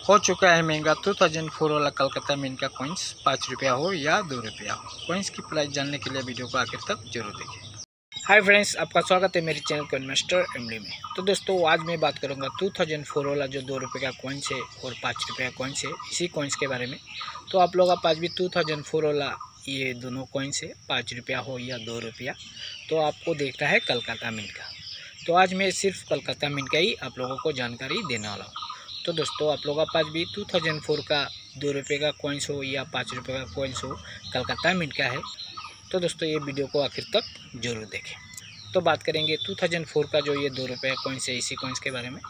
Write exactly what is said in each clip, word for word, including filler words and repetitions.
हो चुका है महंगा टू थाउजेंड फोर वाला कलकत्ता मिंट का कॉइन्स, पाँच रुपया हो या दो रुपया हो। कॉइन्स की प्राइस जानने के लिए वीडियो को आखिर तक जरूर देखें। हाय फ्रेंड्स, आपका स्वागत है मेरे चैनल कॉइनमास्टर एमडी में। तो दोस्तों आज मैं बात करूंगा टू थाउजेंड फोर वाला जो दो रुपये का कॉइन्स है और पाँच रुपये का कॉइन्स है, इसी कॉइन्स के बारे में। तो आप लोगों के पास भी टू थाउजेंड फोर वाला ये दोनों कॉइन्स है, पाँच रुपया हो या दो रुपया, तो आपको देखना है कलकत्ता मिंट का। तो आज मैं सिर्फ कलकत्ता मिंट का ही आप लोगों को जानकारी देने वाला हूँ। तो दोस्तों आप लोगों के पास भी टू थाउजेंड फोर का दो रुपये का कॉइन्स हो या पाँच रुपये का कॉइन्स हो, कलकत्ता मिंट का है, तो दोस्तों ये वीडियो को आखिर तक जरूर देखें। तो बात करेंगे टू थाउजेंड फोर का जो ये दो रुपये का कॉइन्स है, इसी कॉइन्स के बारे में।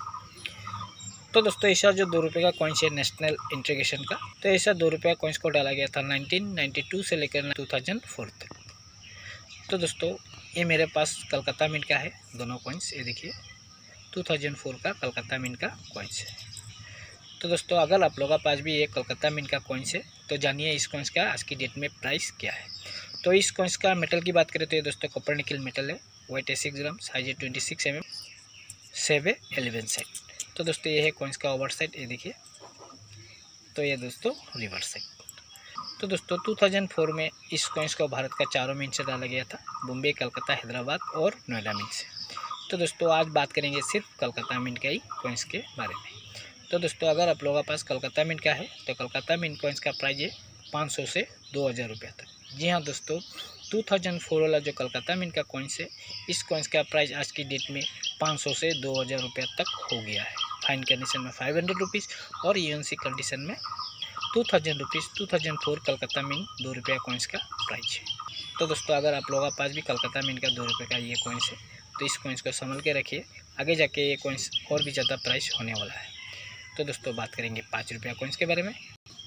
तो दोस्तों ऐसा जो दो रुपये का कॉइन्स है नेशनल इंटीग्रेशन का, तो ऐसा दो रुपये का कॉइन्स को डाला गया था नाइनटीन नाइंटी टू से लेकर टू थाउजेंड फोर तक। तो दोस्तों ये मेरे पास कलकत्ता मिंट का है दोनों कॉइन्स, ये देखिए टू थाउजेंड फोर का कलकत्ता मिंट का कॉइन्स है। तो दोस्तों अगर आप लोगों के पास भी ये कलकत्ता मिंट का कॉइन्स है तो जानिए इस कॉइन्स का आज की डेट में प्राइस क्या है। तो इस कॉइन्स का मेटल की बात करें तो ये दोस्तों कॉपर निकल मेटल है, वेट है सिक्स ग्राम, साइज है twenty six M M, shape है एलेवन साइड। तो दोस्तों ये है कॉइन्स का ओवर साइड, ये देखिए। तो ये दोस्तों रिवर्स साइड। तो दोस्तों टू थाउजेंड फोर में इस कॉइन्स को भारत का चारों मिंट से डाला गया था, बॉम्बे, कलकत्ता, हैदराबाद और नोएडा मिंट से। तो दोस्तों आज बात करेंगे सिर्फ कलकत्ता मिंट का ही कॉइन्स के बारे में। तो दोस्तों अगर आप लोगों के पास कलकत्ता मिंट का है तो कलकत्ता मिंट कॉइन्स का प्राइस है पाँच सौ से दो हज़ार रुपये तक। जी हाँ दोस्तों, टू थाउजेंड फोर वाला जो कलकत्ता मिंट का कॉइन्स है, इस कॉइन्स का प्राइस आज की डेट में पाँच सौ से दो हज़ार रुपये तक हो गया है। फाइन कंडीशन में फाइव हंड्रेड रुपीज़ और यूएनसी कंडीशन में two thousand rupees. Two thousand four Calcutta mint दो रुपया कॉइन्स का प्राइस है। तो दोस्तों अगर आप लोगों के पास भी कलकत्ता मिंट का दो रुपये का ये कॉइन्स है तो इस कॉइन्स को संभल के रखिए, आगे जाके ये कॉइन्स और भी ज़्यादा प्राइस होने वाला है। तो दोस्तों बात करेंगे पाँच रुपया कॉइन्स के बारे में।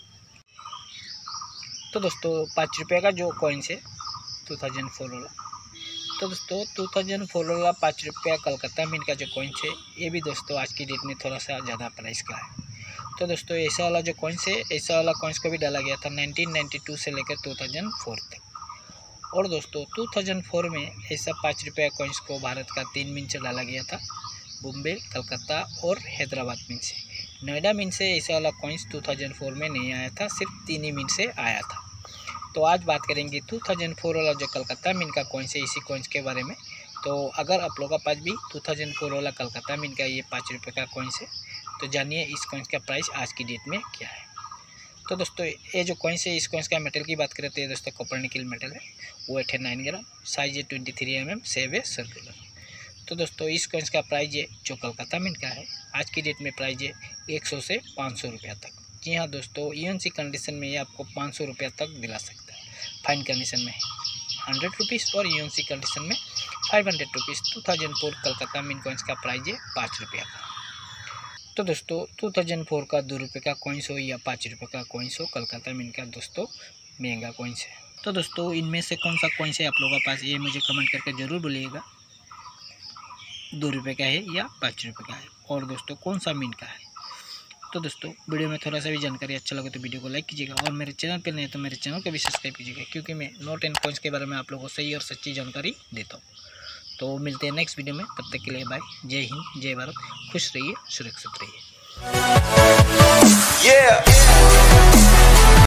तो दोस्तों पाँच रुपये का जो कॉइन्स है टू थाउजेंड फोर वाला, तो दोस्तों टू थाउजेंड फोर वाला पाँच रुपया कलकत्ता मिंट का जो कॉइन्स है, ये भी दोस्तों आज की डेट में थोड़ा सा ज़्यादा प्राइस का है। तो दोस्तों ऐसा वाला जो कॉइन्स है, ऐसा वाला कॉइन्स को भी डाला गया था नाइनटीन नाइंटी टू से लेकर टू थाउजेंड फोर तक। और दोस्तों टू थाउजेंड फोर में ऐसा पाँच रुपये कॉइन्स को भारत का तीन मिंट से डाला गया था, बॉम्बे, कलकत्ता और हैदराबाद मिंट से। नोएडा मिंट से ऐसा वाला कॉइन्स टू थाउजेंड फोर में नहीं आया था, सिर्फ तीन ही मिंट से आया था। तो आज बात करेंगे टू थाउजेंड फोर वाला जो कलकत्ता मिंट का कॉइन्स है, इसी कॉइन्स के बारे में। तो अगर आप लोगों के पास भी टू थाउजेंड फोर वाला कलकत्ता मिंट का ये पाँच रुपये का कॉइन्स है तो जानिए इस कॉइन्स का प्राइस आज की डेट में क्या है। तो दोस्तों ये जो कॉइन्स है, इस कॉइन्स का मेटल की बात करें तो ये दोस्तों कॉपर निकल मेटल है, वेट है नाइन ग्राम, साइज है twenty three M M, shape है सर्कुलर। तो दोस्तों इस कॉइन्स का प्राइस है जो कलकत्ता मिंट का है, आज की डेट में प्राइस है एक सौ से पाँच सौ रुपया तक। जी हाँ दोस्तों, यूएनसी कंडीशन में ये आपको पाँच सौ रुपया तक दिला सकता है। फाइन कंडीशन में हंड्रेड रुपीज़ और यूएनसी कंडीशन में five hundred rupees. Two thousand four Calcutta mint coins का प्राइस है पाँच रुपया का। तो दोस्तों टू थाउजेंड फोर का दो रुपये का कॉइन्स हो या पाँच रुपये का कॉइन्स हो, कलकत्ता मिंट का दोस्तों महंगा कॉइन्स है। तो दोस्तों इनमें से कौन सा कॉइन्स है आप लोगों के पास, ये मुझे कमेंट करके ज़रूर बोलिएगा, दो रुपये का है या पाँच रुपये का है, और दोस्तों कौन सा मिंट का है। तो दोस्तों वीडियो में थोड़ा सा भी जानकारी अच्छा लगे तो वीडियो को लाइक कीजिएगा, और मेरे चैनल पर नहीं तो मेरे चैनल को भी सब्सक्राइब कीजिएगा, क्योंकि मैं नोट एंड कॉइन्स के बारे में आप लोगों को सही और सच्ची जानकारी देता हूँ। तो मिलते हैं नेक्स्ट वीडियो में, तब तक के लिए बाय। जय हिंद, जय भारत, खुश रहिए, सुरक्षित रहिए। Yeah.